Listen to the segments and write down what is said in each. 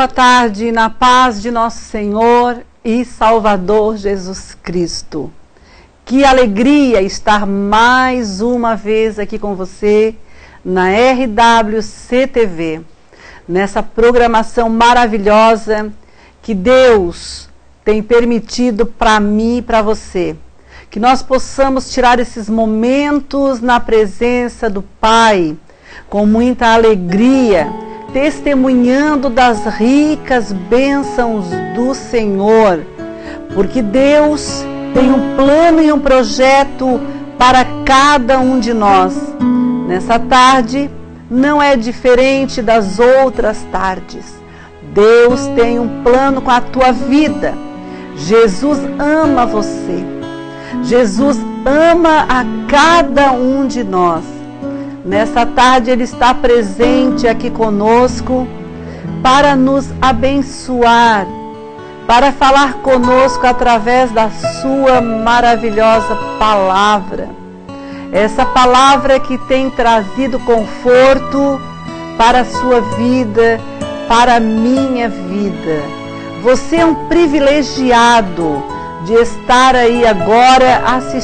boa tarde na paz de nosso Senhor e Salvador Jesus Cristo. Que alegria estar mais uma vez aqui com você na RWCTV, nessa programação maravilhosa que Deus tem permitido para mim e para você. Que nós possamos tirar esses momentos na presença do Pai, com muita alegria, testemunhando das ricas bênçãos do Senhor, porque Deus tem um plano e um projeto para cada um de nós. Nessa tarde não é diferente das outras tardes. Deus tem um plano com a tua vida. Jesus ama você. Jesus ama a cada um de nós. Nessa tarde Ele está presente aqui conosco para nos abençoar, para falar conosco através da sua maravilhosa palavra. Essa palavra que tem trazido conforto para a sua vida, para a minha vida. Você é um privilegiado de estar aí agora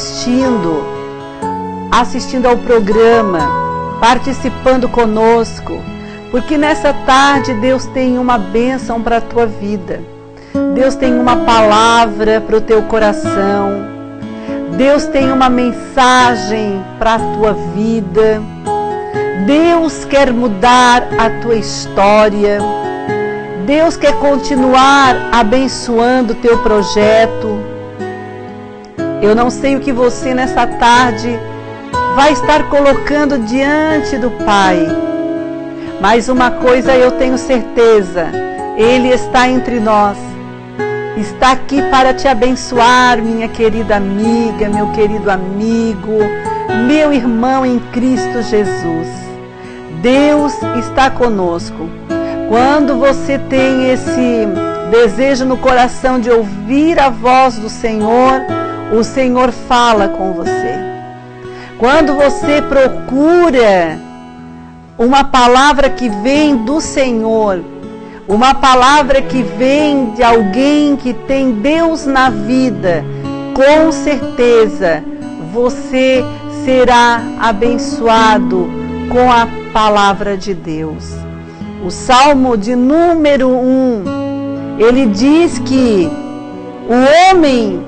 assistindo ao programa, participando conosco, porque nessa tarde Deus tem uma bênção para a tua vida. Deus tem uma palavra para o teu coração. Deus tem uma mensagem para a tua vida. Deus quer mudar a tua história. Deus quer continuar abençoando o teu projeto. Eu não sei o que você nessa tarde vai estar colocando diante do Pai, mas uma coisa eu tenho certeza: Ele está entre nós, está aqui para te abençoar, minha querida amiga, meu querido amigo, meu irmão em Cristo Jesus. Deus está conosco. Quando você tem esse desejo no coração de ouvir a voz do Senhor, o Senhor fala com você. Quando você procura uma palavra que vem do Senhor, uma palavra que vem de alguém que tem Deus na vida, com certeza você será abençoado com a palavra de Deus. O Salmo de número 1, ele diz que o homem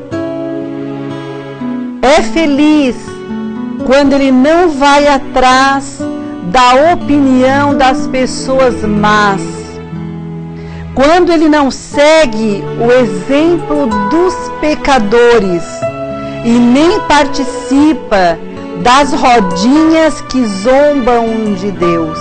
é feliz quando ele não vai atrás da opinião das pessoas más, quando ele não segue o exemplo dos pecadores e nem participa das rodinhas que zombam de Deus.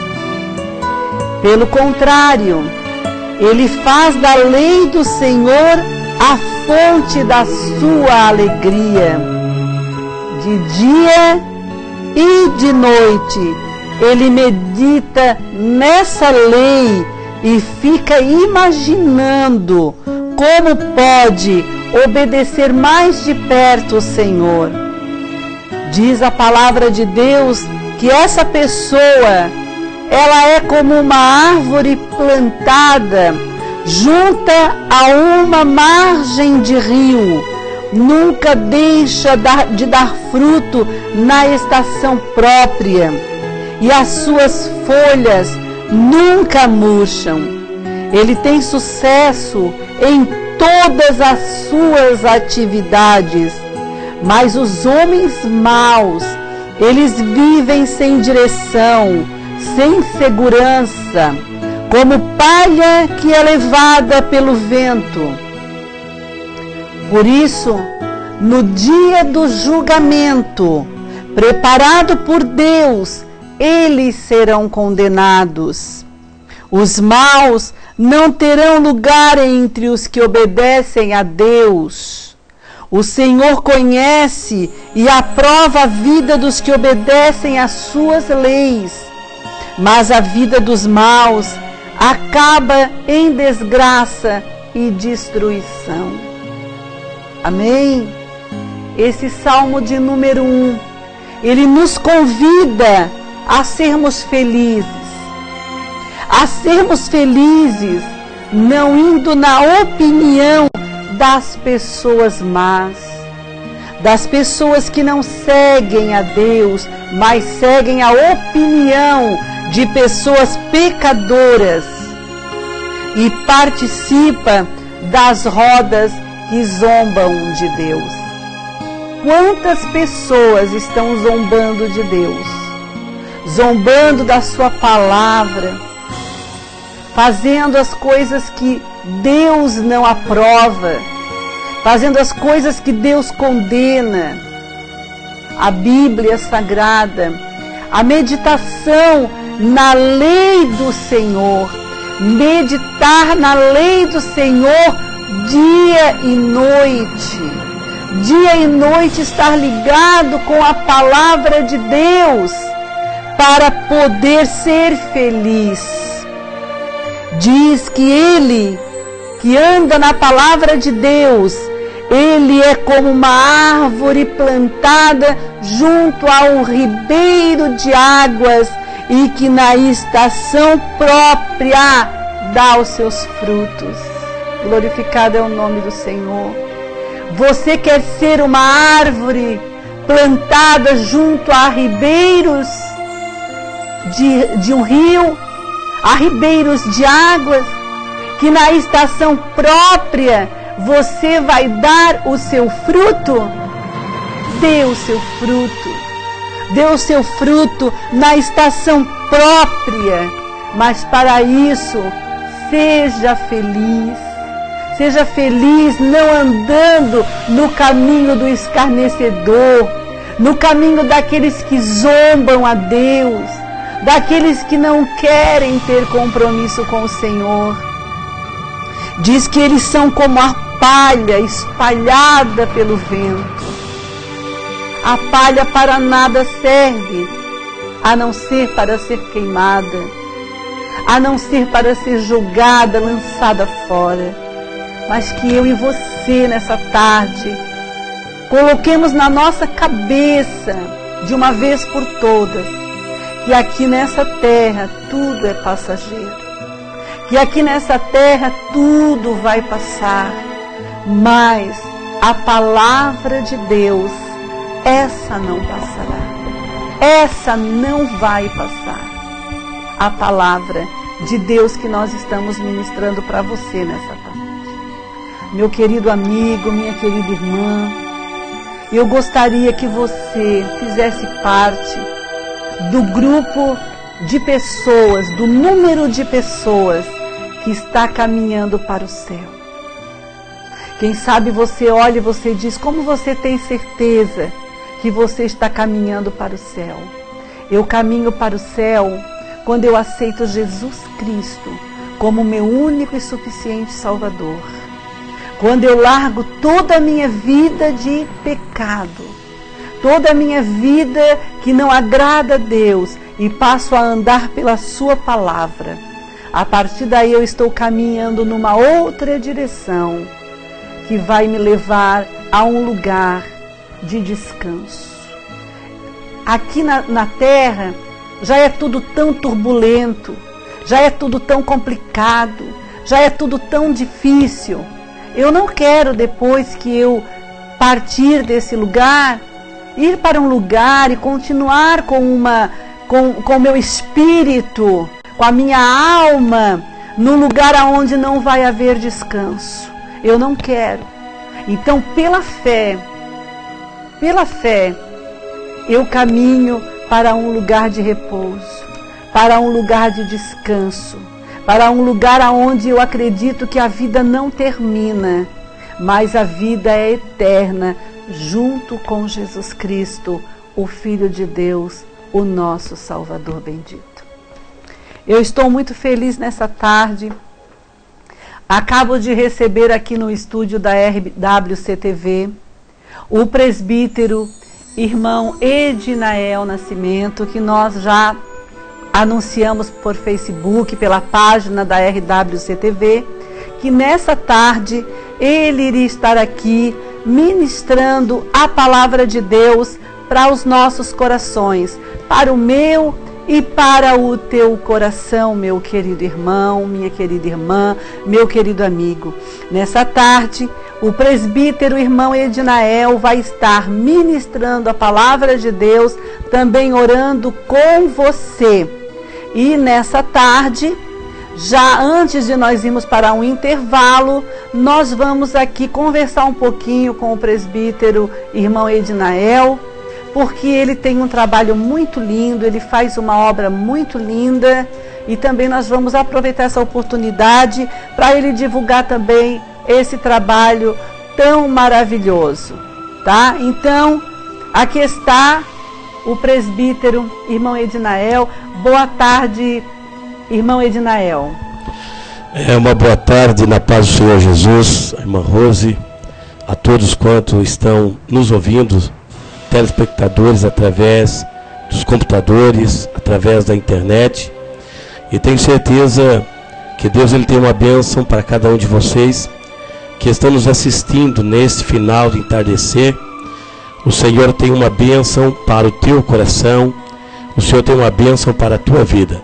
Pelo contrário, ele faz da lei do Senhor a fonte da sua alegria. De dia e de noite, ele medita nessa lei e fica imaginando como pode obedecer mais de perto o Senhor. Diz a palavra de Deus que essa pessoa, ela é como uma árvore plantada junto a uma margem de rio. Nunca deixa de dar fruto na estação própria, e as suas folhas nunca murcham. Ele tem sucesso em todas as suas atividades, mas os homens maus, eles vivem sem direção, sem segurança, como palha que é levada pelo vento. Por isso, no dia do julgamento, preparado por Deus, eles serão condenados. Os maus não terão lugar entre os que obedecem a Deus. O Senhor conhece e aprova a vida dos que obedecem às suas leis, mas a vida dos maus acaba em desgraça e destruição. Amém? Esse Salmo de número 1, ele nos convida a sermos felizes não indo na opinião das pessoas más, das pessoas que não seguem a Deus, mas seguem a opinião de pessoas pecadoras e participa das rodas que zombam de Deus. Quantas pessoas estão zombando de Deus, zombando da sua palavra, fazendo as coisas que Deus não aprova, fazendo as coisas que Deus condena. A Bíblia Sagrada, a meditação na lei do Senhor, meditar na lei do Senhor dia e noite. Dia e noite estar ligado com a palavra de Deus para poder ser feliz. Diz que ele que anda na palavra de Deus, ele é como uma árvore plantada junto a um ribeiro de águas e que na estação própria dá os seus frutos. Glorificado é o nome do Senhor. Você quer ser uma árvore plantada junto a ribeiros de um rio, a ribeiros de águas, que na estação própria você vai dar o seu fruto? Dê o seu fruto. Dê o seu fruto na estação própria. Mas para isso, seja feliz. Seja feliz não andando no caminho do escarnecedor, no caminho daqueles que zombam a Deus, daqueles que não querem ter compromisso com o Senhor. Diz que eles são como a palha espalhada pelo vento. A palha para nada serve, a não ser para ser queimada, a não ser para ser jogada, lançada fora. Mas que eu e você nessa tarde coloquemos na nossa cabeça de uma vez por todas que aqui nessa terra tudo é passageiro, que aqui nessa terra tudo vai passar, mas a palavra de Deus, essa não passará, essa não vai passar. A palavra de Deus que nós estamos ministrando para você nessa tarde. Meu querido amigo, minha querida irmã, eu gostaria que você fizesse parte do grupo de pessoas, do número de pessoas que está caminhando para o céu. Quem sabe você olha e você diz, como você tem certeza que você está caminhando para o céu? Eu caminho para o céu quando eu aceito Jesus Cristo como meu único e suficiente Salvador. Quando eu largo toda a minha vida de pecado, toda a minha vida que não agrada a Deus e passo a andar pela sua palavra. A partir daí eu estou caminhando numa outra direção que vai me levar a um lugar de descanso. Aqui na terra já é tudo tão turbulento, já é tudo tão complicado, já é tudo tão difícil. Eu não quero, depois que eu partir desse lugar, ir para um lugar e continuar com o meu espírito, com a minha alma, num lugar onde não vai haver descanso. Eu não quero. Então, pela fé, eu caminho para um lugar de repouso, para um lugar de descanso, para um lugar onde eu acredito que a vida não termina, mas a vida é eterna, junto com Jesus Cristo, o Filho de Deus, o nosso Salvador bendito. Eu estou muito feliz nessa tarde. Acabo de receber aqui no estúdio da RWCTV o presbítero irmão Edinael Nascimento, que nós já anunciamos por Facebook, pela página da RWCTV, que nessa tarde ele iria estar aqui ministrando a palavra de Deus para os nossos corações, para o meu e para o teu coração, meu querido irmão, minha querida irmã, meu querido amigo. Nessa tarde, o presbítero irmão Edinael vai estar ministrando a palavra de Deus, também orando com você. E nessa tarde, já antes de nós irmos para um intervalo, nós vamos aqui conversar um pouquinho com o presbítero irmão Edinael, porque ele tem um trabalho muito lindo, ele faz uma obra muito linda, e também nós vamos aproveitar essa oportunidade para ele divulgar também esse trabalho tão maravilhoso, tá? Então, aqui está o presbítero irmão Edinael. Boa tarde, irmão Edinael. Uma boa tarde na paz do Senhor Jesus, a irmã Rose, a todos quantos estão nos ouvindo, telespectadores através dos computadores, através da internet. E tenho certeza que Deus ele tem uma bênção para cada um de vocês que estão nos assistindo nesse final de entardecer. O Senhor tem uma bênção para o teu coração, o Senhor tem uma bênção para a tua vida.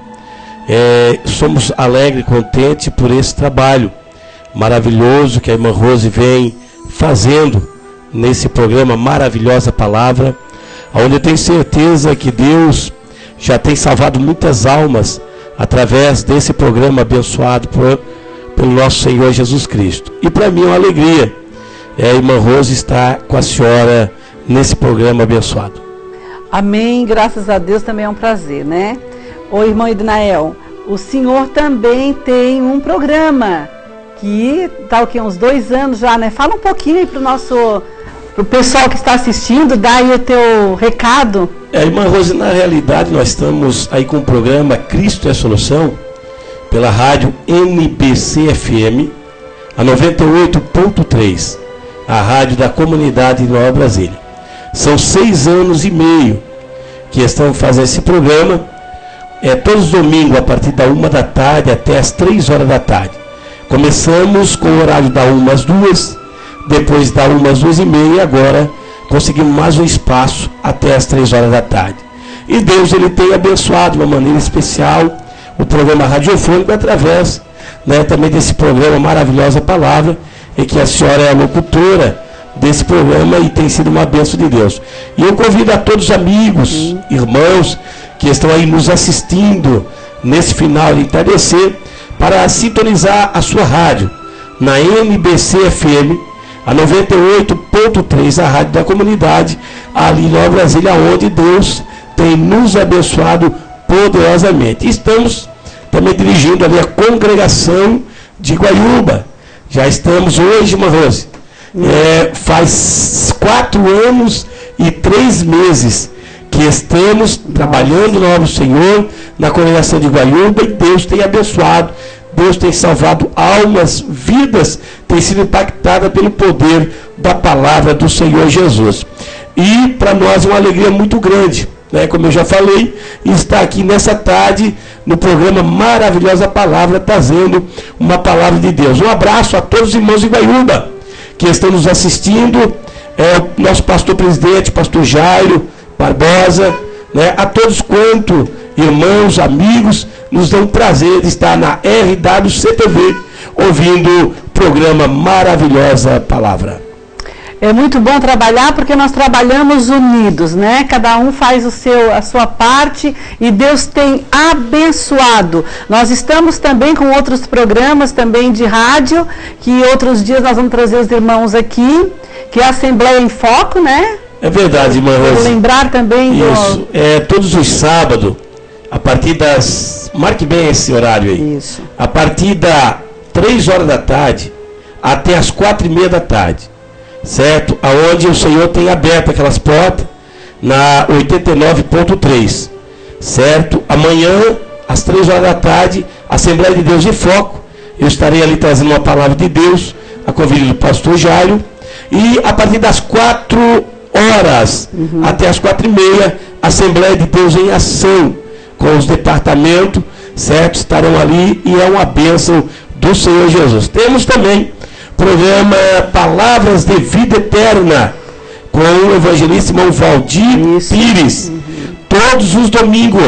Somos alegres e contentes por esse trabalho maravilhoso que a irmã Rose vem fazendo nesse programa Maravilhosa Palavra, onde eu tenho certeza que Deus já tem salvado muitas almas através desse programa abençoado pelo nosso Senhor Jesus Cristo. E para mim é uma alegria a irmã Rose estar com a senhora nesse programa abençoado. Amém, graças a Deus, também é um prazer, né? Ô irmão Edinael, o senhor também tem um programa que está uns 2 anos já, né? Fala um pouquinho aí pro pessoal que está assistindo, dá aí o teu recado. Irmã Rose, na realidade nós estamos aí com o programa Cristo é a Solução, pela rádio NBC FM, a 98.3, a rádio da comunidade de Nova Brasília. São 6 anos e meio que estamos fazendo esse programa, todos os domingos a partir da 1 da tarde até as 3 horas da tarde. Começamos com o horário da 1 às 2, depois da 1 às 2h30, e agora conseguimos mais um espaço até as 3 horas da tarde. E Deus ele tem abençoado de uma maneira especial o programa radiofônico através, também desse programa Maravilhosa Palavra, em que a senhora é a locutora desse programa e tem sido uma bênção de Deus. E eu convido a todos os amigos, irmãos que estão aí nos assistindo nesse final de entardecer, para sintonizar a sua rádio na NBC FM, a 98.3, a rádio da comunidade, ali em Nova Brasília, onde Deus tem nos abençoado poderosamente. Estamos também dirigindo ali a congregação de Guaiúba. Já estamos hoje, irmã Rose, faz 4 anos e 3 meses que estamos trabalhando no nosso Senhor, na congregação de Guaiúba, e Deus tem abençoado, Deus tem salvado almas, vidas, tem sido impactada pelo poder da palavra do Senhor Jesus. E para nós é uma alegria muito grande, como eu já falei, estar aqui nessa tarde, no programa Maravilhosa Palavra, trazendo uma palavra de Deus. Um abraço a todos os irmãos de Guaiúba, que estão nos assistindo, o nosso pastor presidente, pastor Jairo Barbosa, a todos quanto irmãos, amigos, nos dão prazer de estar na RWCTV, ouvindo o programa Maravilhosa Palavra. É muito bom trabalhar porque nós trabalhamos unidos, né? Cada um faz a sua parte e Deus tem abençoado. Nós estamos também com outros programas também de rádio, que outros dias nós vamos trazer os irmãos aqui, que é a Assembleia em Foco, né? É verdade, irmã Rose. Vou lembrar também isso. Todos os sábados, a partir das... Marque bem esse horário aí. Isso. A partir das 3 horas da tarde até as 4h30 da tarde. Certo? Aonde o Senhor tem aberto aquelas portas na 89.3. Certo? Amanhã, às 3 horas da tarde, Assembleia de Deus em Foco. Eu estarei ali trazendo uma palavra de Deus, a convite do pastor Jairo. E a partir das 4 horas até as 4h30, Assembleia de Deus em Ação, com os departamentos, certo? Estarão ali e é uma bênção do Senhor Jesus. Temos também programa Palavras de Vida Eterna, com o evangelista irmão Valdir Pires, todos os domingos,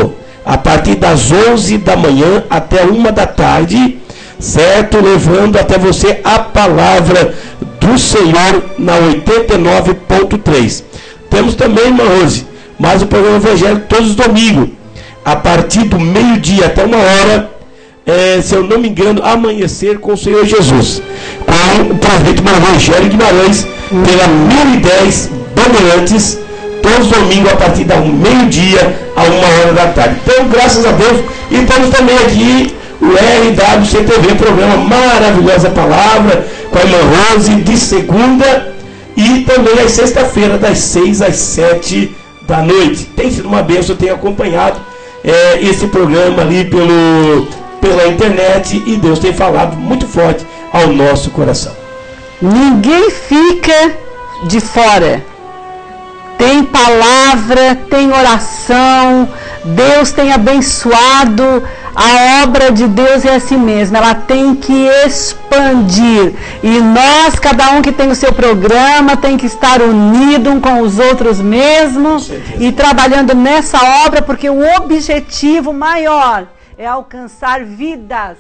a partir das 11 da manhã até 1 da tarde, certo? Levando até você a palavra do Senhor na 89.3. Temos também, irmã Rose, mais um programa evangélico todos os domingos, a partir do meio-dia até 1h, se eu não me engano, Amanhecer com o Senhor Jesus, com o prefeito Rogério Guimarães, pela 1010 Bandeirantes, todos os domingos a partir do meio-dia a 1h da tarde. Então, graças a Deus, e temos também aqui o RWCTV, programa Maravilhosa Palavra, com a irmã Rose, de segunda e também às sexta-feira, das 6 às 7 da noite. Tem sido uma bênção, eu tenho acompanhado esse programa ali pela internet, e Deus tem falado muito forte ao nosso coração. Ninguém fica de fora. Tem palavra, tem oração, Deus tem abençoado. A obra de Deus é assim mesmo, ela tem que expandir. E nós, cada um que tem o seu programa, tem que estar unido um com os outros mesmos e trabalhando nessa obra, porque o objetivo maior é alcançar vidas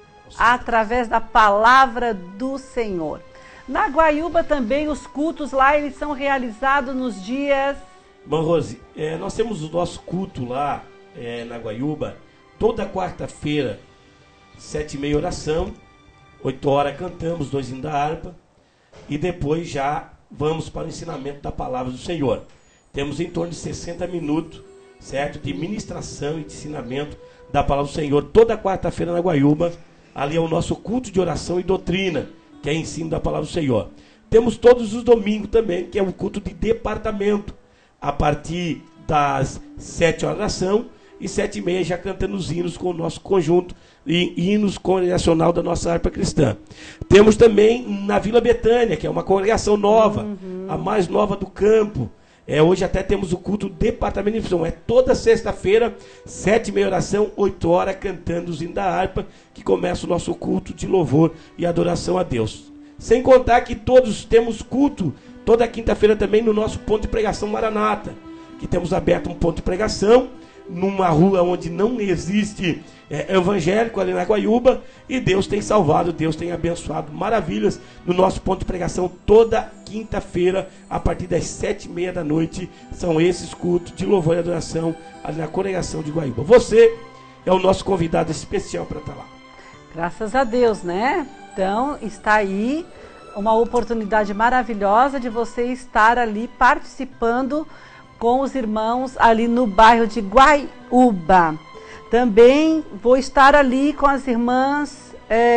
através da palavra do Senhor. Na Guaiúba também os cultos lá, eles são realizados nos dias... Irmã Rose, nós temos o nosso culto lá na Guaiúba, toda quarta-feira, 7h30 oração, 8h cantamos 2 hinos da harpa, e depois já vamos para o ensinamento da palavra do Senhor. Temos em torno de 60 minutos, certo, de ministração e de ensinamento da palavra do Senhor, toda quarta-feira na Guaiúba. Ali é o nosso culto de oração e doutrina, que é ensino da palavra do Senhor. Temos todos os domingos também, que é o culto de departamento, a partir das 7h da ação, e 7h30 já cantando os hinos com o nosso conjunto, e hinos congregacional da nossa harpa cristã. Temos também na Vila Betânia, que é uma congregação nova, a mais nova do campo. Hoje até temos o culto departamento de missão. É toda sexta-feira, 7h30 oração, 8h cantando os hinos da harpa, que começa o nosso culto de louvor e adoração a Deus. Sem contar que todos temos culto toda quinta-feira também no nosso ponto de pregação Maranata, que temos aberto um ponto de pregação numa rua onde não existe evangélico, ali na Guaiúba, e Deus tem salvado, Deus tem abençoado maravilhas no nosso ponto de pregação toda quinta-feira, a partir das 7h30 da noite. São esses cultos de louvor e adoração ali na congregação de Guaiúba. Você é o nosso convidado especial para estar lá. Graças a Deus, né? Então, está aí uma oportunidade maravilhosa de você estar ali participando com os irmãos ali no bairro de Guaiúba. Também vou estar ali com as irmãs,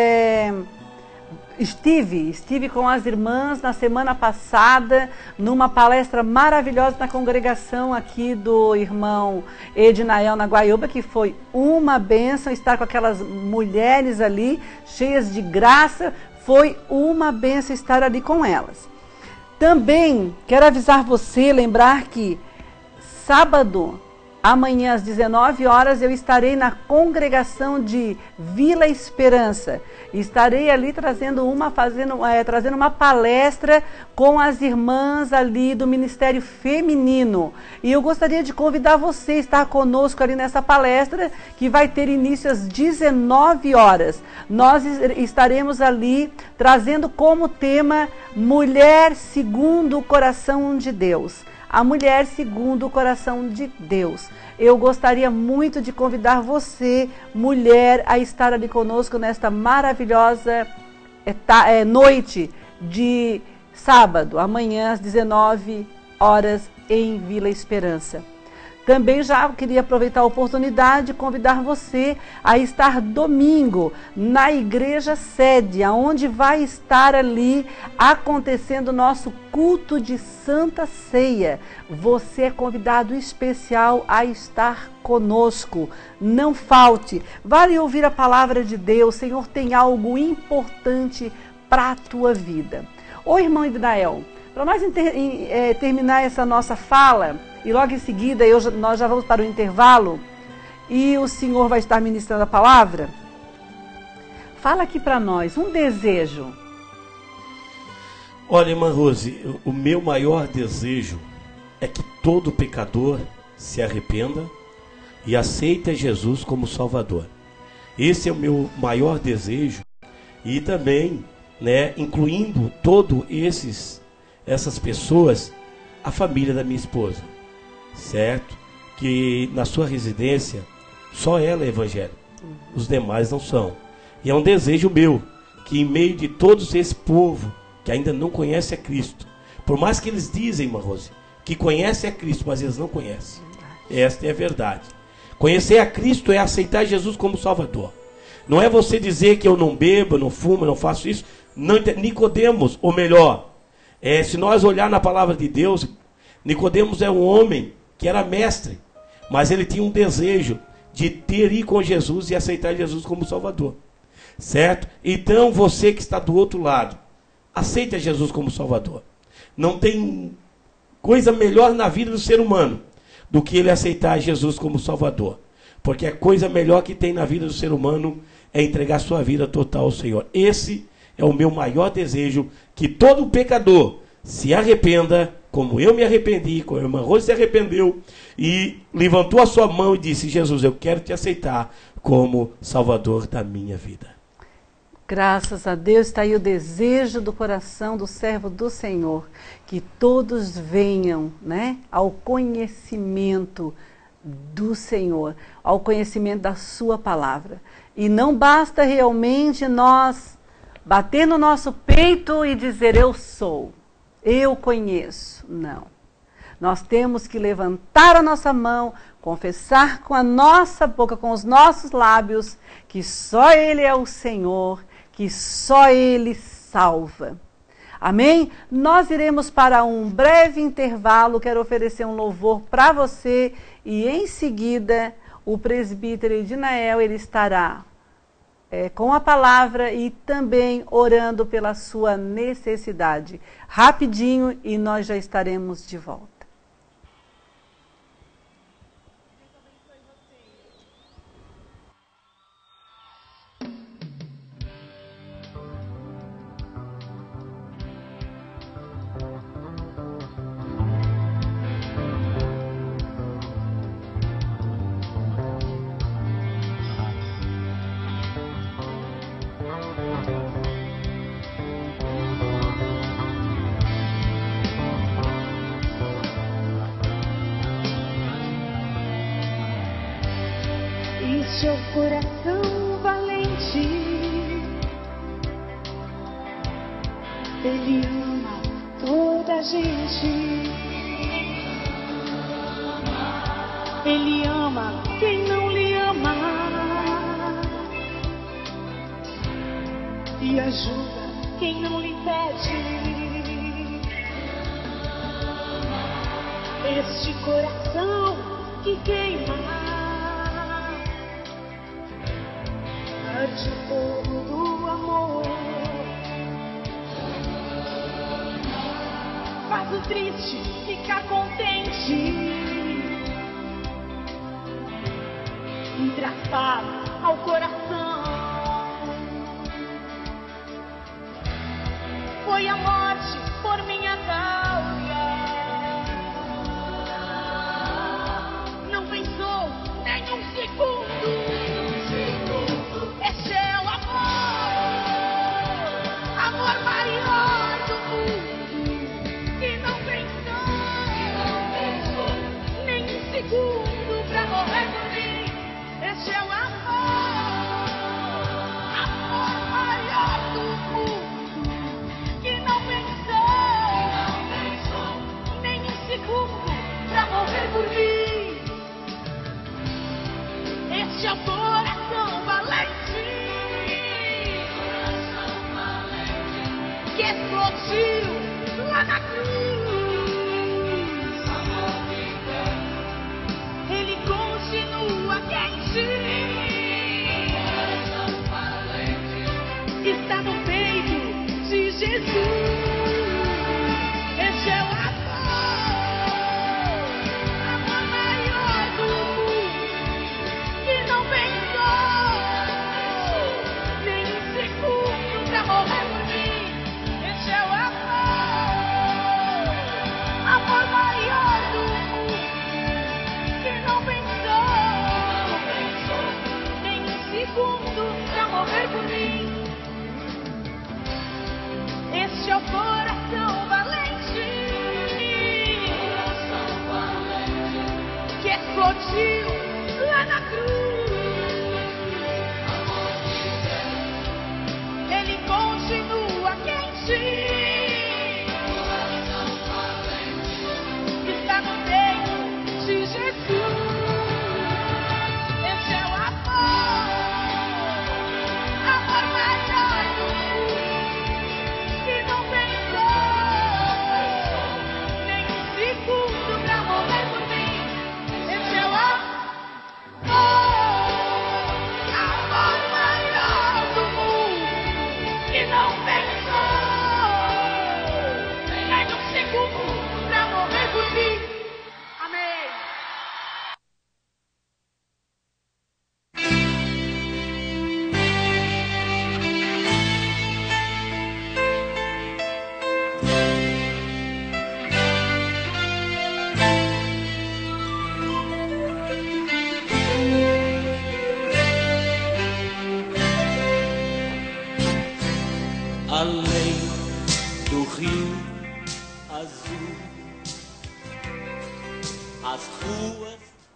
estive com as irmãs na semana passada, numa palestra maravilhosa na congregação aqui do irmão Ednael na Guaiúba, que foi uma bênção estar com aquelas mulheres ali, cheias de graça, foi uma bênção estar ali com elas. Também quero avisar você, lembrar que sábado, amanhã às 19h, eu estarei na congregação de Vila Esperança. Estarei ali trazendo uma palestra com as irmãs ali do Ministério Feminino. E eu gostaria de convidar você a estar conosco ali nessa palestra, que vai ter início às 19h. Nós estaremos ali trazendo como tema Mulher segundo o coração de Deus. A mulher segundo o coração de Deus. Eu gostaria muito de convidar você, mulher, a estar ali conosco nesta maravilhosa noite de sábado, amanhã às 19h, em Vila Esperança. Também já queria aproveitar a oportunidade de convidar você a estar domingo na igreja sede, onde vai estar ali acontecendo o nosso culto de Santa Ceia. Você é convidado especial a estar conosco. Não falte. Vale ouvir a palavra de Deus. O Senhor tem algo importante para a tua vida. Ô irmão Ednael, para nós terminar essa nossa fala, e logo em seguida nós já vamos para o intervalo, e o Senhor vai estar ministrando a palavra. Fala aqui para nós, um desejo. Olha, irmã Rose, o meu maior desejo é que todo pecador se arrependa, e aceita Jesus como Salvador. Esse é o meu maior desejo, e também, né, incluindo todos essas pessoas, a família da minha esposa, certo? Que na sua residência só ela é evangélica, os demais não são. E é um desejo meu que em meio de todos esse povo que ainda não conhece a Cristo, por mais que eles dizem, irmã Rose, que conhece a Cristo, mas eles não conhecem. Esta é a verdade. Conhecer a Cristo é aceitar Jesus como Salvador. Não é você dizer que eu não bebo, eu não fumo, eu não faço isso. Nicodemos, ou melhor, se nós olhar na palavra de Deus, Nicodemos é um homem que era mestre, mas ele tinha um desejo de ir com Jesus e aceitar Jesus como Salvador. Certo? Então você que está do outro lado, aceita Jesus como Salvador. Não tem coisa melhor na vida do ser humano do que ele aceitar Jesus como Salvador. Porque a coisa melhor que tem na vida do ser humano é entregar sua vida total ao Senhor. Esse é o meu maior desejo, que todo pecador se arrependa, como eu me arrependi, como a irmã Rose se arrependeu, e levantou a sua mão e disse: Jesus, eu quero te aceitar como Salvador da minha vida. Graças a Deus, está aí o desejo do coração do servo do Senhor, que todos venham, né, ao conhecimento do Senhor, ao conhecimento da sua palavra. E não basta realmente nós bater no nosso peito e dizer eu sou, eu conheço. Não. Nós temos que levantar a nossa mão, confessar com a nossa boca, com os nossos lábios, que só Ele é o Senhor, que só Ele salva. Amém? Nós iremos para um breve intervalo. Quero oferecer um louvor para você e em seguida o presbítero Edinael, ele estará com a palavra e também orando pela sua necessidade. Rapidinho e nós já estaremos de volta. Seu coração valente, Ele ama toda a gente. Ele ama quem não lhe ama e ajuda quem não lhe pede. Este coração que queima de fogo do amor, faz o triste ficar contente, traz paz ao coração. Foi a morte por minha causa, não pensou nem um segundo. Esse é o amor maior do mundo, que não pensou nem um segundo pra morrer por mim. Esse é o amor maior do mundo, que não pensou as ruas.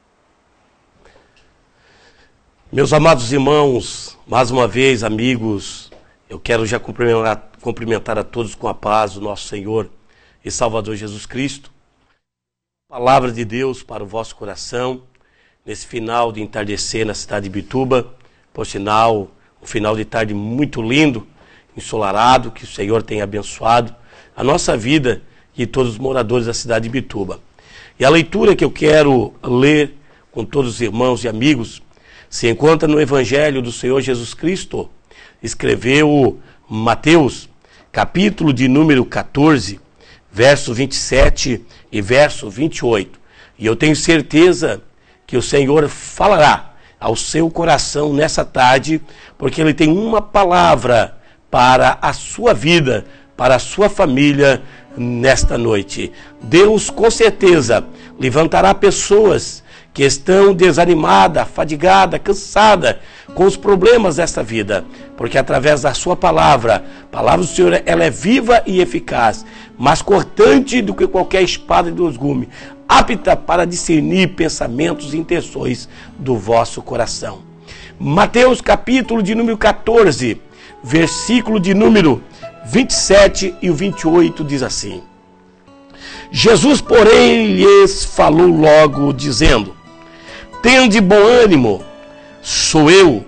Meus amados irmãos, mais uma vez, amigos, eu quero já cumprimentar a todos com a paz do nosso Senhor e Salvador Jesus Cristo. Palavra de Deus para o vosso coração, nesse final de entardecer na cidade de Bituba, por sinal, um final de tarde muito lindo, ensolarado, que o Senhor tenha abençoado a nossa vida e todos os moradores da cidade de Bituba. E a leitura que eu quero ler com todos os irmãos e amigos se encontra no Evangelho do Senhor Jesus Cristo. Escreveu Mateus, capítulo de número 14, verso 27 e verso 28. E eu tenho certeza que o Senhor falará ao seu coração nessa tarde, porque Ele tem uma palavra para a sua vida, para a sua família nesta noite. Deus com certeza levantará pessoas que estão desanimadas, fadigadas, cansadas com os problemas desta vida, porque através da sua palavra, a palavra do Senhor, ela é viva e eficaz, mais cortante do que qualquer espada de dois gumes, apta para discernir pensamentos e intenções do vosso coração. Mateus capítulo de número 14, versículo de número 27 e o 28 diz assim: Jesus, porém, lhes falou logo, dizendo: tende bom ânimo, sou eu,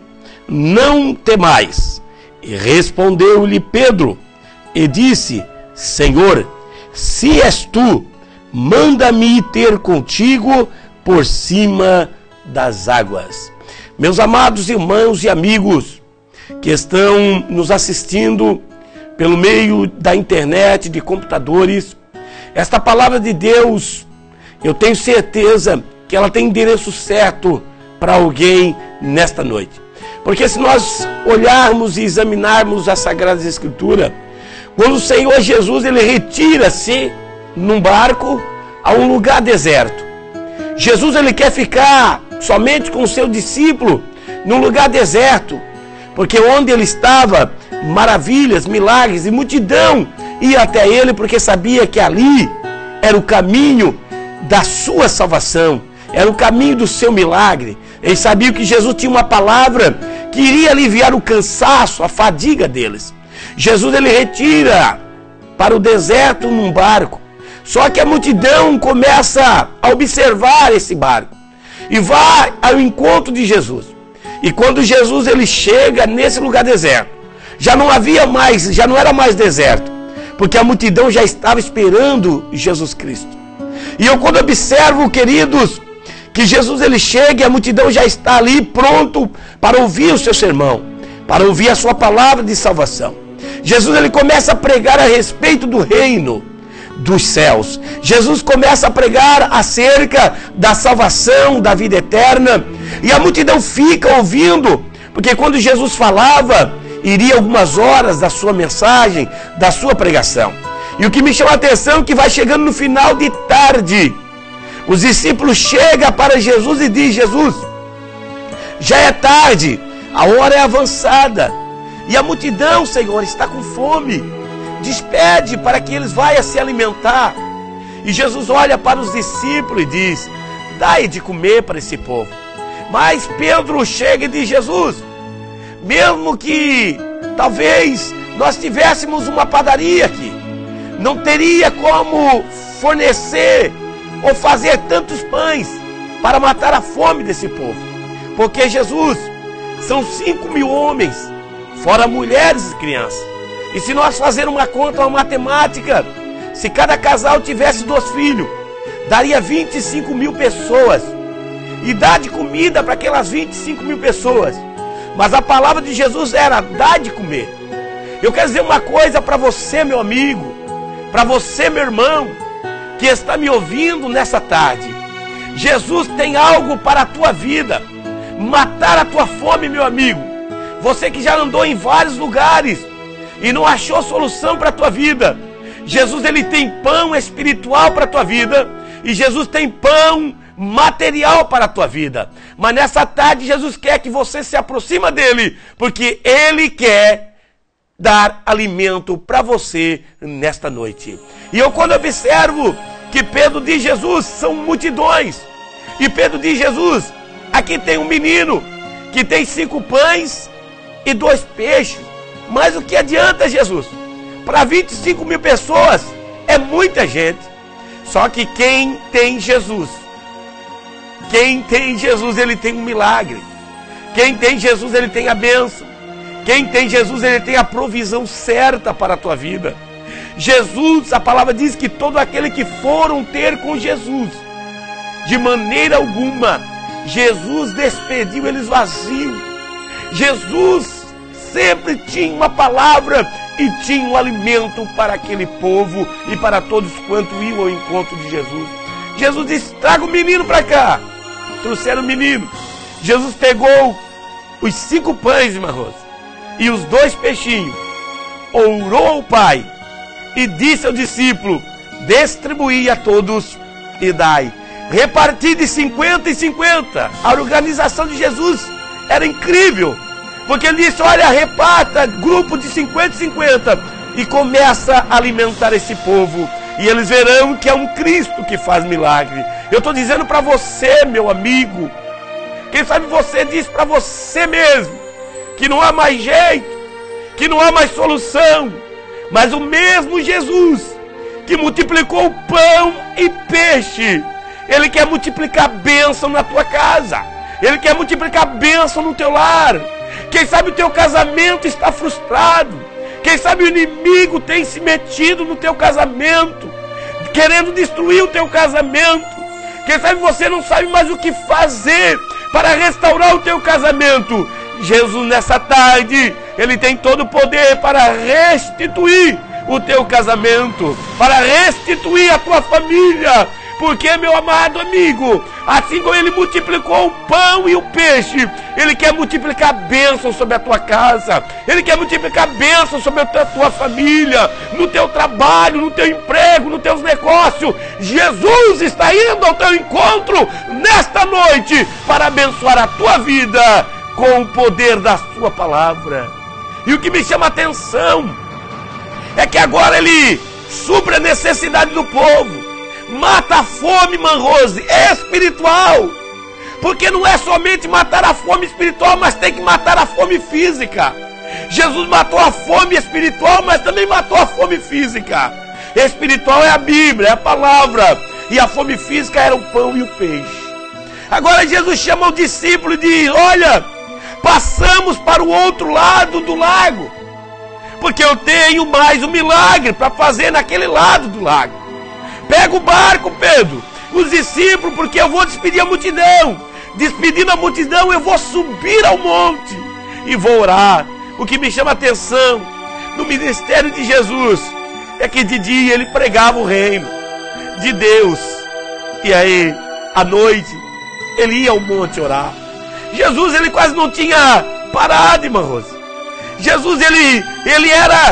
não temais. E respondeu-lhe Pedro, e disse: Senhor, se és tu, manda-me ter contigo por cima das águas. Meus amados irmãos e amigos que estão nos assistindo pelo meio da internet, de computadores, esta palavra de Deus, eu tenho certeza que ela tem endereço certo para alguém nesta noite. Porque se nós olharmos e examinarmos a Sagrada Escritura, quando o Senhor Jesus ele retira-se num barco a um lugar deserto. Jesus ele quer ficar somente com o seu discípulo num lugar deserto, porque onde ele estava, maravilhas, milagres e multidão ia até ele, porque sabia que ali era o caminho da sua salvação, era o caminho do seu milagre. Eles sabiam que Jesus tinha uma palavra que iria aliviar o cansaço, a fadiga deles. Jesus ele retira para o deserto num barco. Só que a multidão começa a observar esse barco e vai ao encontro de Jesus. E quando Jesus ele chega nesse lugar deserto, já não era mais deserto, porque a multidão já estava esperando Jesus Cristo. E eu quando observo, queridos, que Jesus ele chega e a multidão já está ali pronto para ouvir o seu sermão, para ouvir a sua palavra de salvação. Jesus ele começa a pregar a respeito do reino dos céus. Jesus começa a pregar acerca da salvação, da vida eterna, e a multidão fica ouvindo, porque quando Jesus falava, iria algumas horas da sua mensagem, da sua pregação. E o que me chama a atenção é que vai chegando no final de tarde, os discípulos chegam para Jesus e dizem: Jesus, já é tarde, a hora é avançada, e a multidão, Senhor, está com fome, despede para que eles vão se alimentar. E Jesus olha para os discípulos e diz: dai de comer para esse povo. Mas Pedro chega e diz: Jesus, mesmo que talvez nós tivéssemos uma padaria aqui, não teria como fornecer ou fazer tantos pães para matar a fome desse povo. Porque Jesus, são 5.000 homens, fora mulheres e crianças. E se nós fazermos uma conta, uma matemática, se cada casal tivesse 2 filhos, daria 25.000 pessoas. E dá de comida para aquelas 25.000 pessoas. Mas a palavra de Jesus era: dá de comer. Eu quero dizer uma coisa para você, meu amigo, para você, meu irmão, que está me ouvindo nessa tarde. Jesus tem algo para a tua vida, matar a tua fome, meu amigo. Você que já andou em vários lugares e não achou solução para a tua vida, Jesus ele tem pão espiritual para a tua vida, e Jesus tem pão material para a tua vida. Mas nessa tarde Jesus quer que você se aproxime dele, porque ele quer dar alimento para você nesta noite. E eu quando observo que Pedro diz: Jesus, são multidões. E Pedro diz: Jesus, aqui tem um menino que tem 5 pães e 2 peixes. Mas o que adianta, Jesus? Para 25 mil pessoas é muita gente. Só que quem tem Jesus, ele tem um milagre. Quem tem Jesus, ele tem a bênção. Quem tem Jesus, ele tem a provisão certa para a tua vida. Jesus, a palavra diz que todo aquele que foram ter com Jesus, de maneira alguma, Jesus despediu eles vazios. Jesus sempre tinha uma palavra e tinha um alimento para aquele povo e para todos quanto iam ao encontro de Jesus. Jesus disse: traga o menino para cá. Trouxeram o menino. Jesus pegou os 5 pães, irmã Rosa, e os 2 peixinhos, orou ao Pai e disse ao discípulo: distribuí a todos e dai. Reparti de 50 e 50. A organização de Jesus era incrível, porque ele disse: olha, reparta, grupo de 50 e 50, e começa a alimentar esse povo, e eles verão que é um Cristo que faz milagre. Eu estou dizendo para você, meu amigo, quem sabe você diz para você mesmo que não há mais jeito, que não há mais solução, mas o mesmo Jesus que multiplicou pão e peixe, ele quer multiplicar bênção na tua casa, ele quer multiplicar bênção no teu lar. Quem sabe o teu casamento está frustrado, quem sabe o inimigo tem se metido no teu casamento, querendo destruir o teu casamento. Quem sabe você não sabe mais o que fazer para restaurar o teu casamento. Jesus, nessa tarde, ele tem todo o poder para restituir o teu casamento, para restituir a tua família. Porque, meu amado amigo, assim como ele multiplicou o pão e o peixe, ele quer multiplicar bênção sobre a tua casa, ele quer multiplicar bênção sobre a tua família, no teu trabalho, no teu emprego, nos teus negócios. Jesus está indo ao teu encontro nesta noite para abençoar a tua vida com o poder da sua palavra. E o que me chama a atenção é que agora ele supre a necessidade do povo. Mata a fome, Manrose, espiritual. Porque não é somente matar a fome espiritual, mas tem que matar a fome física. Jesus matou a fome espiritual, mas também matou a fome física. Espiritual é a Bíblia, é a palavra. E a fome física era o pão e o peixe. Agora Jesus chama o discípulo e diz: olha, passamos para o outro lado do lago, porque eu tenho mais um milagre para fazer naquele lado do lago. Pega o barco, Pedro, os discípulos, porque eu vou despedir a multidão. Despedindo a multidão, eu vou subir ao monte e vou orar. O que me chama a atenção no ministério de Jesus é que de dia ele pregava o reino de Deus, e aí, à noite, ele ia ao monte orar. Jesus, ele quase não tinha parado, irmã Rose. Jesus, ele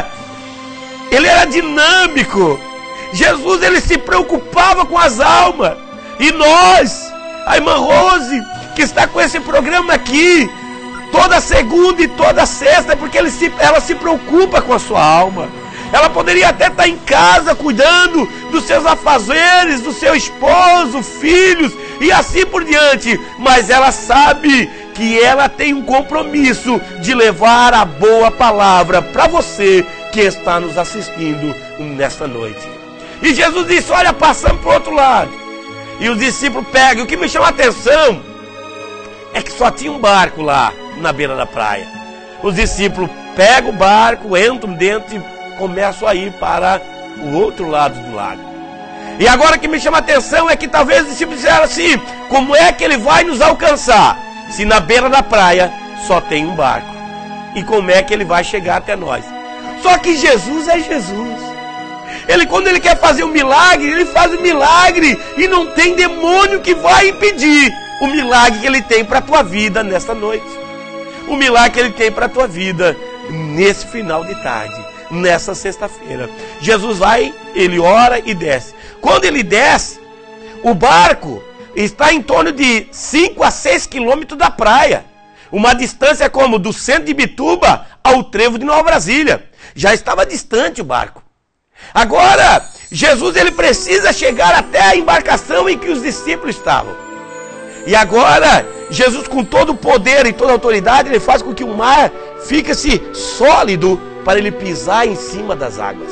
era dinâmico. Jesus, ele se preocupava com as almas. E nós, a irmã Rose, que está com esse programa aqui, toda segunda e toda sexta, porque ela se preocupa com a sua alma. Ela poderia até estar em casa, cuidando dos seus afazeres, do seu esposo, filhos, e assim por diante. Mas ela sabe que ela tem um compromisso de levar a boa palavra para você que está nos assistindo nesta noite. E Jesus disse: olha, passamos para o outro lado. E os discípulos pegam. O que me chama a atenção é que só tinha um barco lá na beira da praia. Os discípulos pegam o barco, entram dentro e começam a ir para o outro lado do lago. E agora o que me chama a atenção é que talvez os discípulos disseram assim: como é que ele vai nos alcançar se na beira da praia só tem um barco? E como é que ele vai chegar até nós? Só que Jesus é Jesus. Quando ele quer fazer um milagre, ele faz o milagre, e não tem demônio que vai impedir o milagre que ele tem para a tua vida nesta noite. O milagre que ele tem para a tua vida nesse final de tarde, nessa sexta-feira. Jesus vai, ele ora e desce. Quando ele desce, o barco está em torno de 5 a 6 quilômetros da praia. Uma distância como do centro de Bituba ao trevo de Nova Brasília. Já estava distante o barco. Agora, Jesus ele precisa chegar até a embarcação em que os discípulos estavam. E agora, Jesus, com todo o poder e toda a autoridade, ele faz com que o mar fique-se sólido para ele pisar em cima das águas.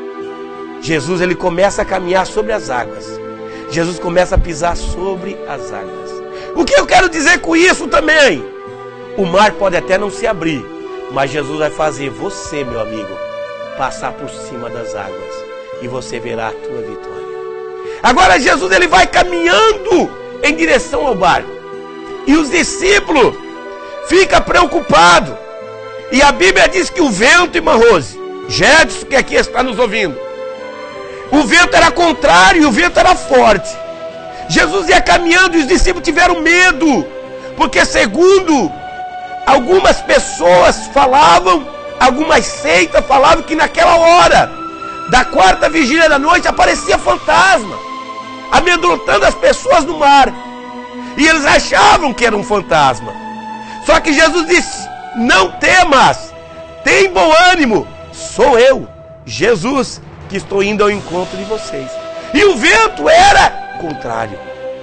Jesus ele começa a caminhar sobre as águas. Jesus começa a pisar sobre as águas. O que eu quero dizer com isso também? O mar pode até não se abrir, mas Jesus vai fazer você, meu amigo, passar por cima das águas. E você verá a tua vitória. Agora Jesus ele vai caminhando em direção ao barco. E os discípulos ficam preocupados. E a Bíblia diz que o vento, irmã Rose, Gedson, que aqui está nos ouvindo, o vento era contrário e o vento era forte. Jesus ia caminhando e os discípulos tiveram medo. Porque segundo algumas pessoas falavam, algumas seitas falavam que naquela hora da quarta vigília da noite aparecia fantasma, amedrontando as pessoas no mar. E eles achavam que era um fantasma. Só que Jesus disse: não temas, tem bom ânimo, sou eu, Jesus, que estou indo ao encontro de vocês. E o vento era contrário.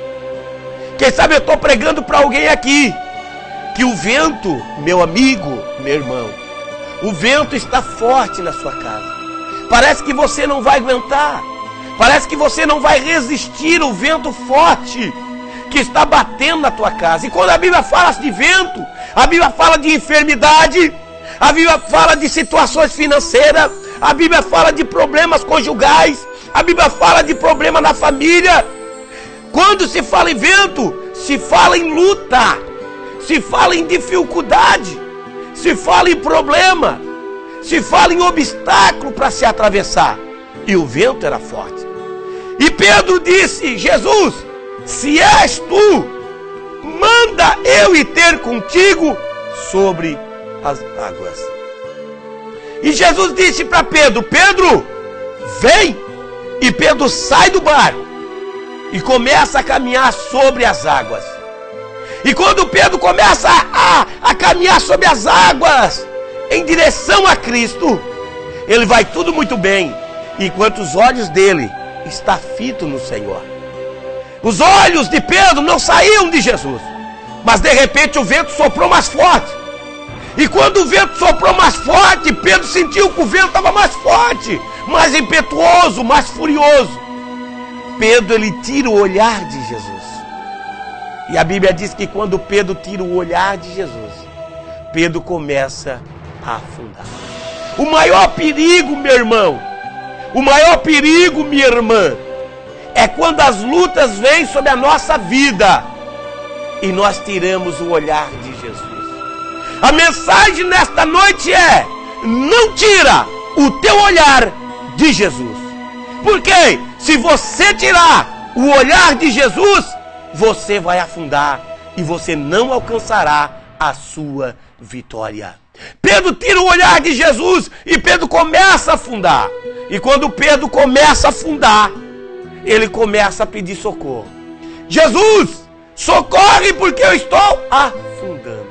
Quem sabe eu estou pregando para alguém aqui, que o vento, meu amigo, meu irmão, o vento está forte na sua casa. Parece que você não vai aguentar. Parece que você não vai resistir ao vento forte que está batendo na tua casa. E quando a Bíblia fala de vento, a Bíblia fala de enfermidade, a Bíblia fala de situações financeiras, a Bíblia fala de problemas conjugais, a Bíblia fala de problema na família. Quando se fala em vento, se fala em luta, se fala em dificuldade, se fala em problema, se fala em obstáculo para se atravessar. E o vento era forte. E Pedro disse: Jesus, se és tu, manda eu ir ter contigo sobre as águas. E Jesus disse para Pedro: Pedro, vem. E Pedro sai do barco e começa a caminhar sobre as águas. E quando Pedro começa a caminhar sobre as águas em direção a Cristo, ele vai tudo muito bem, enquanto os olhos dele estão fitos no Senhor. Os olhos de Pedro não saíam de Jesus, mas de repente o vento soprou mais forte. E quando o vento soprou mais forte, Pedro sentiu que o vento estava mais forte, mais impetuoso, mais furioso. Pedro ele tira o olhar de Jesus. E a Bíblia diz que quando Pedro tira o olhar de Jesus, Pedro começa a afundar. O maior perigo, meu irmão, o maior perigo, minha irmã, é quando as lutas vêm sobre a nossa vida e nós tiramos o olhar de Jesus. A mensagem nesta noite é: não tira o teu olhar de Jesus. Porque se você tirar o olhar de Jesus, você vai afundar e você não alcançará a sua vitória. Pedro tira o olhar de Jesus e Pedro começa a afundar. E quando Pedro começa a afundar, ele começa a pedir socorro. Jesus, socorre porque eu estou afundando.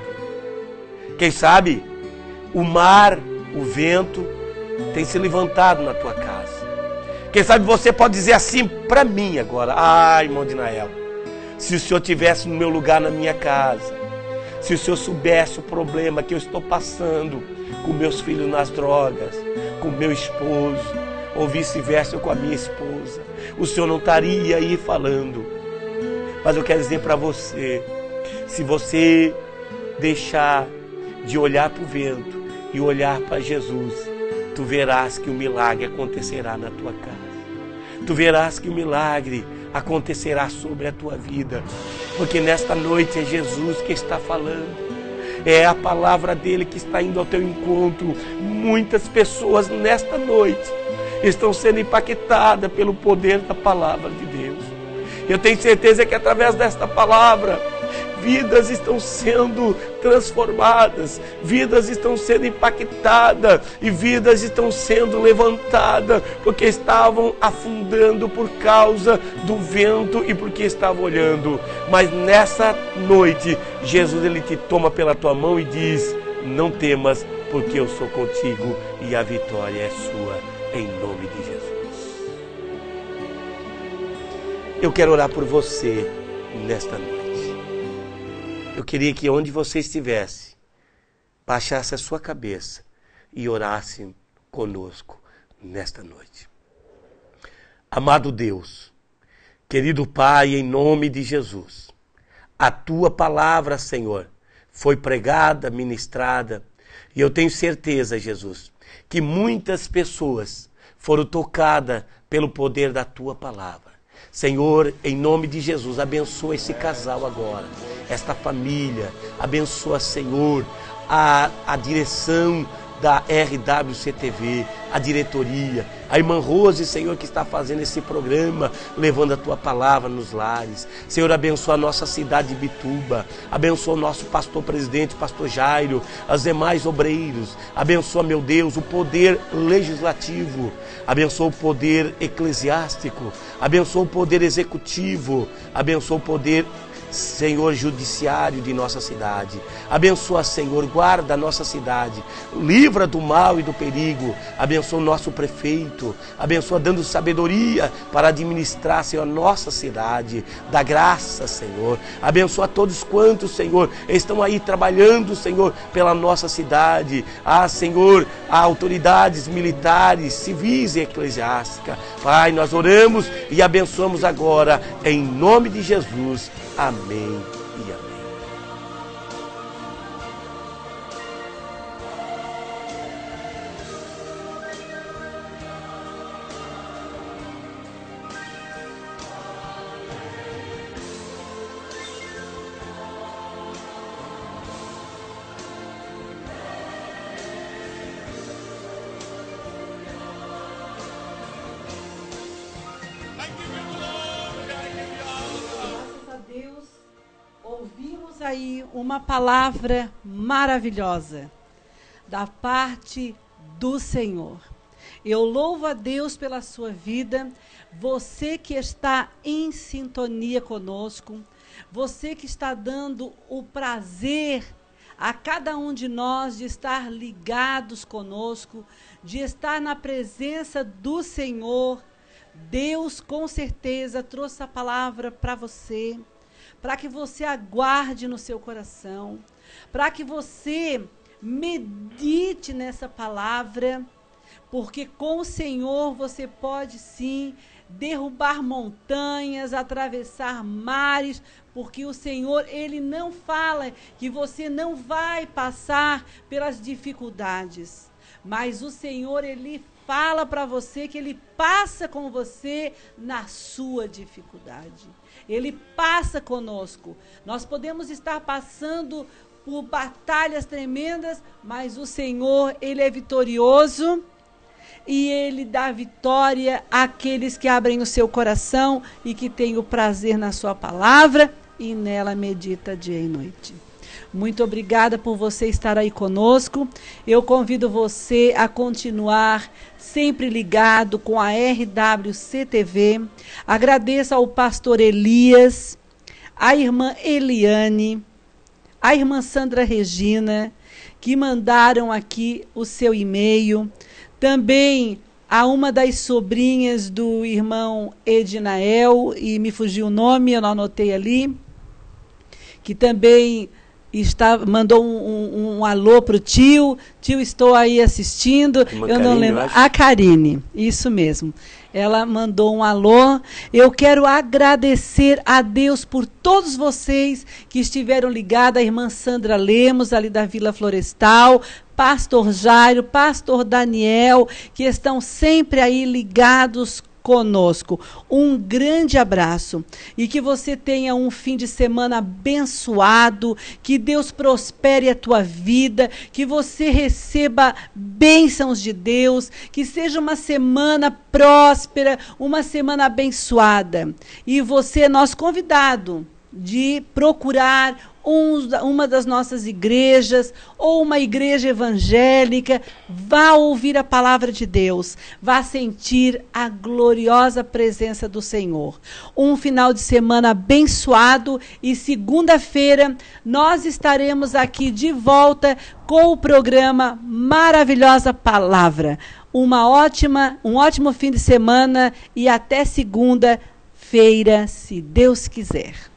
Quem sabe o mar, o vento tem se levantado na tua casa. Quem sabe você pode dizer assim para mim agora: ai, irmão Dinael, se o senhor estivesse no meu lugar na minha casa, se o senhor soubesse o problema que eu estou passando com meus filhos nas drogas, com meu esposo, ou vice-versa com a minha esposa, o senhor não estaria aí falando. Mas eu quero dizer para você, se você deixar de olhar para o vento e olhar para Jesus, tu verás que o milagre acontecerá na tua casa. Tu verás que o milagre acontecerá sobre a tua vida. Porque nesta noite é Jesus que está falando. É a palavra dele que está indo ao teu encontro. Muitas pessoas nesta noite estão sendo impactadas pelo poder da palavra de Deus. Eu tenho certeza que através desta palavra, vidas estão sendo transformadas, vidas estão sendo impactadas e vidas estão sendo levantadas, porque estavam afundando por causa do vento e porque estavam olhando. Mas nessa noite, Jesus ele te toma pela tua mão e diz: não temas, porque eu sou contigo e a vitória é sua, em nome de Jesus. Eu quero orar por você nesta noite. Eu queria que onde você estivesse, baixasse a sua cabeça e orasse conosco nesta noite. Amado Deus, querido Pai, em nome de Jesus, a Tua palavra, Senhor, foi pregada, ministrada, e eu tenho certeza, Jesus, que muitas pessoas foram tocadas pelo poder da Tua palavra. Senhor, em nome de Jesus, abençoa esse casal agora, esta família, abençoa, Senhor, a direção da RWCTV, a diretoria, a irmã Rose, Senhor, que está fazendo esse programa, levando a Tua palavra nos lares. Senhor, abençoa a nossa cidade de Bituba, abençoa o nosso pastor presidente, pastor Jairo, os demais obreiros, abençoa, meu Deus, o poder legislativo, abençoa o poder eclesiástico, abençoa o poder executivo, abençoa o poder, Senhor, judiciário de nossa cidade. Abençoa, Senhor, guarda a nossa cidade, livra do mal e do perigo. Abençoa o nosso prefeito, abençoa dando sabedoria para administrar, Senhor, a nossa cidade. Dá graça, Senhor. Abençoa todos quantos, Senhor, estão aí trabalhando, Senhor, pela nossa cidade. Senhor, autoridades militares, civis e eclesiásticas. Pai, nós oramos e abençoamos agora, em nome de Jesus. Amém e amém. Ouvimos aí uma palavra maravilhosa da parte do Senhor. Eu louvo a Deus pela sua vida, você que está em sintonia conosco, você que está dando o prazer a cada um de nós de estar ligados conosco, de estar na presença do Senhor. Deus com certeza trouxe a palavra para você, para que você aguarde no seu coração, para que você medite nessa palavra, porque com o Senhor você pode sim derrubar montanhas, atravessar mares, porque o Senhor, Ele não fala que você não vai passar pelas dificuldades, mas o Senhor, Ele fala para você que Ele passa com você na sua dificuldade. Ele passa conosco. Nós podemos estar passando por batalhas tremendas, mas o Senhor, Ele é vitorioso e Ele dá vitória àqueles que abrem o seu coração e que têm o prazer na sua palavra e nela medita dia e noite. Muito obrigada por você estar aí conosco. Eu convido você a continuar sempre ligado com a RWCTV. Agradeço ao pastor Elias, a irmã Eliane, a irmã Sandra Regina, que mandaram aqui o seu e-mail. Também a uma das sobrinhas do irmão Edinael, e me fugiu o nome, eu não anotei ali, que também mandou um alô para o tio. Tio, estou aí assistindo. Eu não lembro. A Karine, isso mesmo. Ela mandou um alô. Eu quero agradecer a Deus por todos vocês que estiveram ligados. A irmã Sandra Lemos, ali da Vila Florestal, pastor Jairo, pastor Daniel, que estão sempre aí ligados conosco. Um grande abraço e que você tenha um fim de semana abençoado, que Deus prospere a tua vida, que você receba bênçãos de Deus, que seja uma semana próspera, uma semana abençoada. E você é nosso convidado de procurar uma das nossas igrejas ou uma igreja evangélica. Vá ouvir a palavra de Deus, vá sentir a gloriosa presença do Senhor. Um final de semana abençoado e segunda-feira nós estaremos aqui de volta com o programa Maravilhosa Palavra. Um ótimo fim de semana e até segunda. quinta-feira, se Deus quiser.